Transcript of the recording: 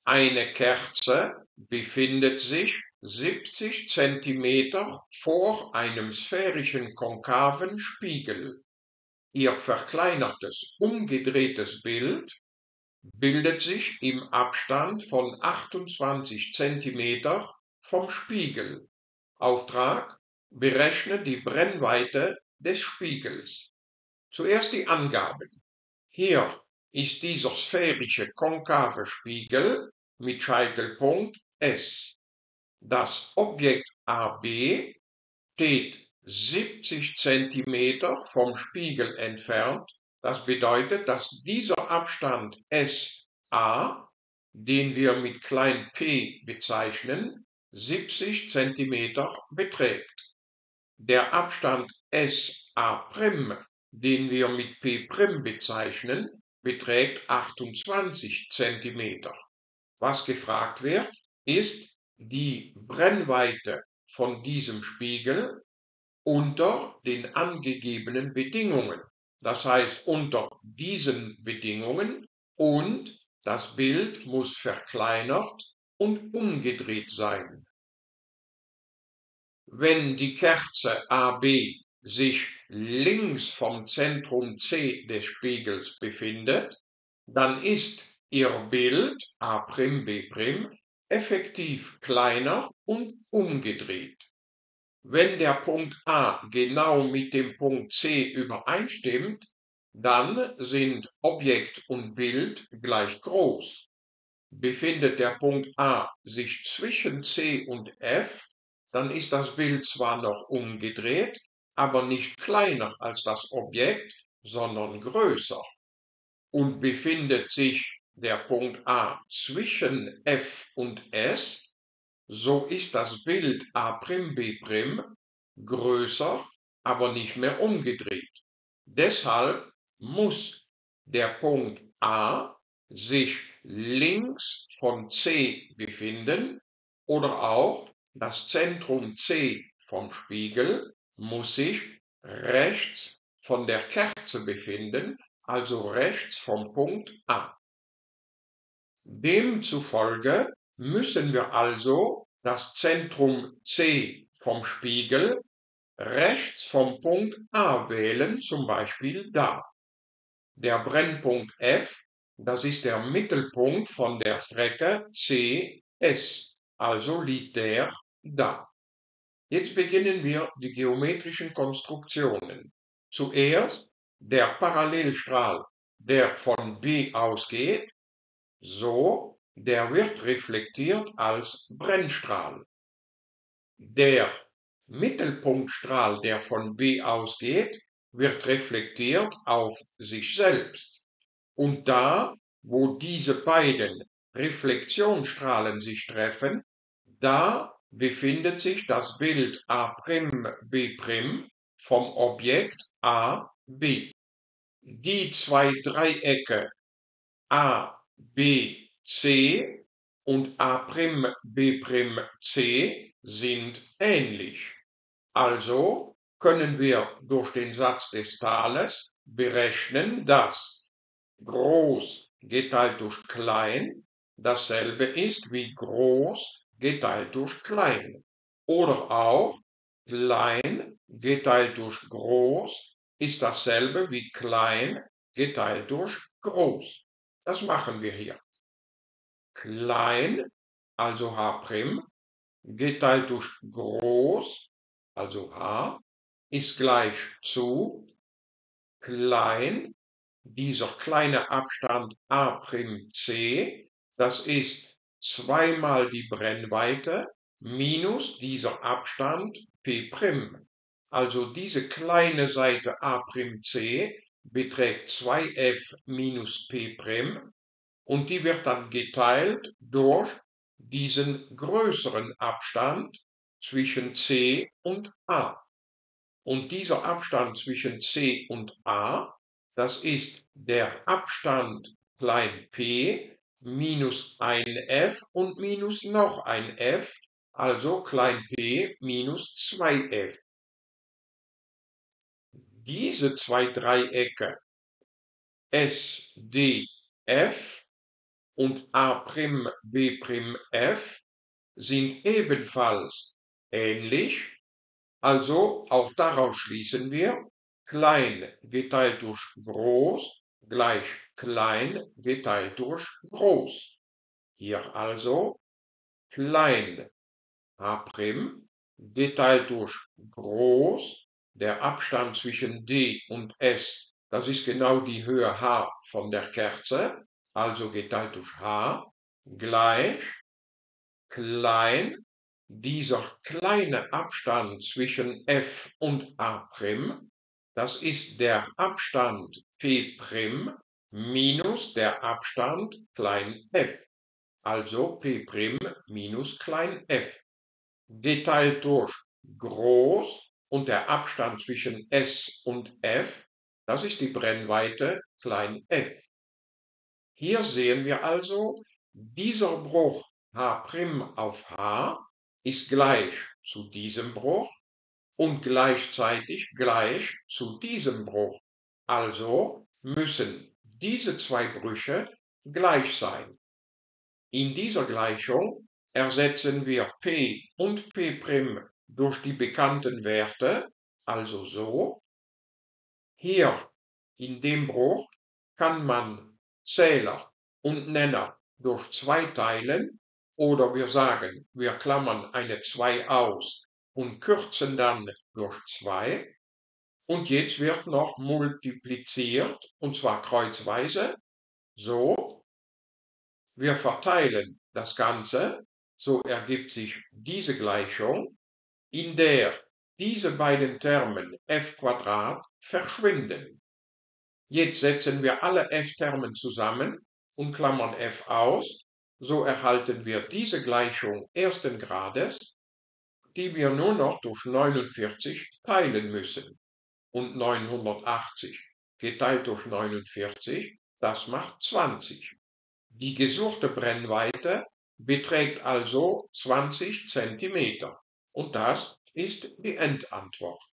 Eine Kerze befindet sich 70 cm vor einem sphärischen konkaven Spiegel. Ihr verkleinertes, umgedrehtes Bild bildet sich im Abstand von 28 cm vom Spiegel. Auftrag: berechne die Brennweite des Spiegels. Zuerst die Angaben. Hier ist dieser sphärische konkave Spiegel mit Scheitelpunkt S. Das Objekt AB steht 70 cm vom Spiegel entfernt. Das bedeutet, dass dieser Abstand SA, den wir mit klein p bezeichnen, 70 cm beträgt. Der Abstand SA', den wir mit P' bezeichnen, beträgt 28 cm. Was gefragt wird, ist die Brennweite von diesem Spiegel unter den angegebenen Bedingungen. Das heißt, unter diesen Bedingungen, und das Bild muss verkleinert und umgedreht sein. Wenn die Kerze AB sich links vom Zentrum C des Spiegels befindet, dann ist ihr Bild A'B' effektiv kleiner und umgedreht. Wenn der Punkt A genau mit dem Punkt C übereinstimmt, dann sind Objekt und Bild gleich groß. Befindet der Punkt A sich zwischen C und F, dann ist das Bild zwar noch umgedreht, aber nicht kleiner als das Objekt, sondern größer. Und befindet sich der Punkt A zwischen F und S, so ist das Bild A'B' größer, aber nicht mehr umgedreht. Deshalb muss der Punkt A sich links von C befinden oder auch das Zentrum C vom Spiegel muss sich rechts von der Kerze befinden, also rechts vom Punkt A. Demzufolge müssen wir also das Zentrum C vom Spiegel rechts vom Punkt A wählen, zum Beispiel da. Der Brennpunkt F, das ist der Mittelpunkt von der Strecke CS, also liegt der da. Jetzt beginnen wir die geometrischen Konstruktionen. Zuerst der Parallelstrahl, der von B ausgeht, so, der wird reflektiert als Brennstrahl. Der Mittelpunktstrahl, der von B ausgeht, wird reflektiert auf sich selbst. Und da, wo diese beiden Reflexionsstrahlen sich treffen, da befindet sich das Bild A'B' vom Objekt AB. Die zwei Dreiecke A, B, C und A'B', sind ähnlich. Also können wir durch den Satz des Thales berechnen, dass groß geteilt durch klein dasselbe ist wie groß geteilt durch klein. Oder auch klein geteilt durch groß ist dasselbe wie klein geteilt durch groß. Das machen wir hier. Klein, also H', geteilt durch groß, also H, ist gleich zu klein, dieser kleine Abstand A'C, das ist zweimal die Brennweite minus dieser Abstand P'. Also diese kleine Seite A'C beträgt 2f minus P' und die wird dann geteilt durch diesen größeren Abstand zwischen C und A. Und dieser Abstand zwischen C und A, das ist der Abstand klein p minus ein f und minus noch ein f, also klein p minus 2f. Diese zwei Dreiecke SDF und A'B'F sind ebenfalls ähnlich, also auch daraus schließen wir, klein geteilt durch groß gleich klein geteilt durch groß. Hier also klein H' geteilt durch groß, der Abstand zwischen D und S, das ist genau die Höhe H von der Kerze, also geteilt durch H, gleich klein, dieser kleine Abstand zwischen F und A', das ist der Abstand P' minus der Abstand klein f, also P' minus klein f, geteilt durch groß und der Abstand zwischen S und F, das ist die Brennweite klein f. Hier sehen wir also, dieser Bruch H' auf H ist gleich zu diesem Bruch und gleichzeitig gleich zu diesem Bruch. Also müssen diese zwei Brüche gleich sein. In dieser Gleichung ersetzen wir P und P' durch die bekannten Werte, also so. Hier in dem Bruch kann man Zähler und Nenner durch 2 teilen oder wir sagen, wir klammern eine 2 aus und kürzen dann durch 2. Und jetzt wird noch multipliziert, und zwar kreuzweise, so. Wir verteilen das Ganze, so ergibt sich diese Gleichung, in der diese beiden Termen f² verschwinden. Jetzt setzen wir alle f-Termen zusammen und klammern f aus, so erhalten wir diese Gleichung ersten Grades, die wir nur noch durch 49 teilen müssen. Und 980 geteilt durch 49, das macht 20. Die gesuchte Brennweite beträgt also 20 cm. Und das ist die Endantwort.